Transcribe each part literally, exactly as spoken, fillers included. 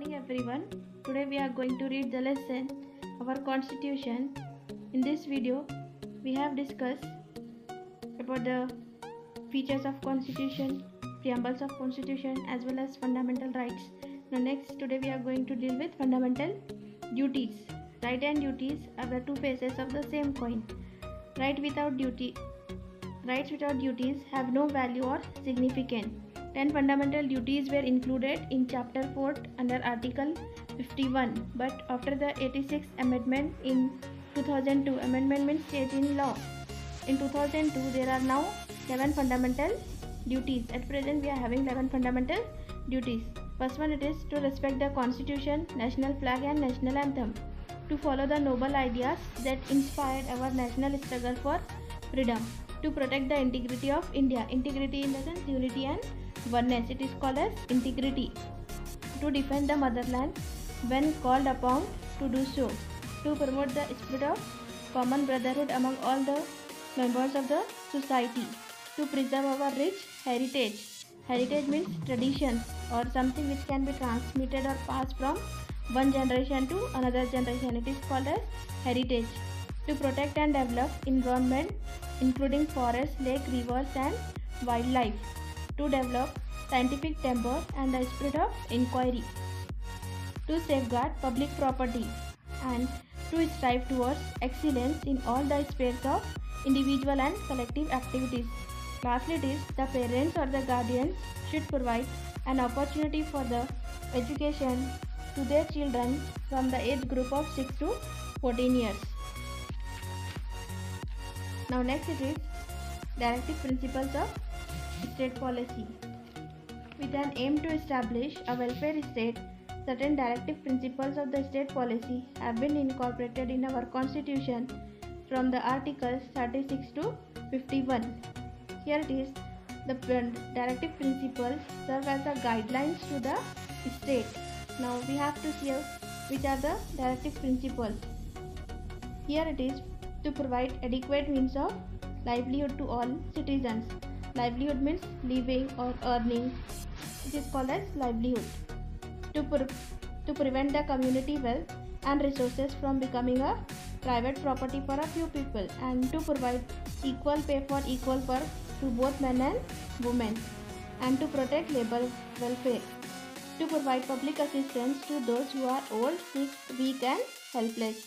morning everyone. Today we are going to read the lesson our constitution. In this video we have discussed about the features of constitution, preambles of constitution as well as fundamental rights. Now next today we are going to deal with fundamental duties. Right and duties are the two faces of the same coin. Right without duty Rights without duties have no value or significance. ten fundamental duties were included in Chapter four under Article fifty-one, but after the eighty-sixth Amendment in two thousand two, amendment means change in law. In two thousand two, there are now eleven fundamental duties. At present, we are having eleven fundamental duties. First one, it is to respect the Constitution, national flag and national anthem, to follow the noble ideas that inspired our national struggle for freedom, to protect the integrity of India. Integrity in the sense unity and oneness. It is called as integrity. To defend the motherland when called upon to do so. To promote the spirit of common brotherhood among all the members of the society. To preserve our rich heritage. Heritage means traditions or something which can be transmitted or passed from one generation to another generation. It is called as heritage. To protect and develop environment including forests, lakes, rivers and wildlife. To develop scientific temper and the spirit of inquiry. To safeguard public property and to strive towards excellence in all the spheres of individual and collective activities. Lastly, it is the parents or the guardians should provide an opportunity for the education to their children from the age group of six to fourteen years. Now next it is directive principles of state policy. With an aim to establish a welfare state, certain directive principles of the state policy have been incorporated in our constitution from the articles thirty-six to fifty-one. Here it is, the directive principles serve as the guidelines to the state. Now we have to see which are the directive principles. Here it is, to provide adequate means of livelihood to all citizens. Livelihood means living or earning. It is called as livelihood. To, pre to prevent the community wealth and resources from becoming a private property for a few people, and to provide equal pay for equal work to both men and women, and to protect labor welfare. To provide public assistance to those who are old, sick, weak and helpless.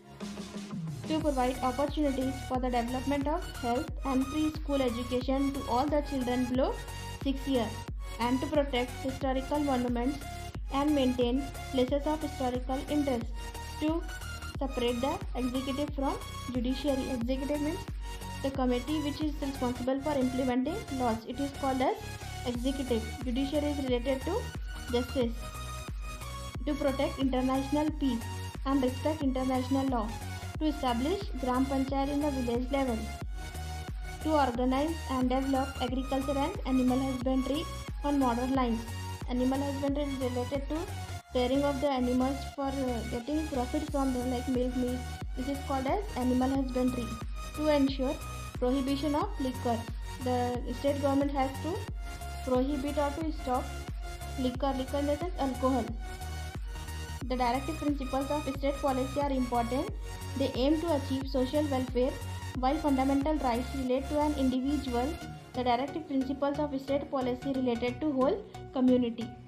To provide opportunities for the development of health and free school education to all the children below six years, and to protect historical monuments and maintain places of historical interest. To separate the executive from judiciary. Executive means the committee which is responsible for implementing laws. It is called as executive. Judiciary is related to justice. To protect international peace and respect international law. To establish Gram Panchayat in the village level. To organize and develop agriculture and animal husbandry on modern lines. Animal husbandry is related to rearing of the animals for uh, getting profit from them, like milk, meat. This is called as animal husbandry. To ensure prohibition of liquor. The state government has to prohibit or to stop liquor. Liquor in the sense alcohol. The directive principles of state policy are important. They aim to achieve social welfare, while fundamental rights relate to an individual. The directive principles of state policy related to whole community.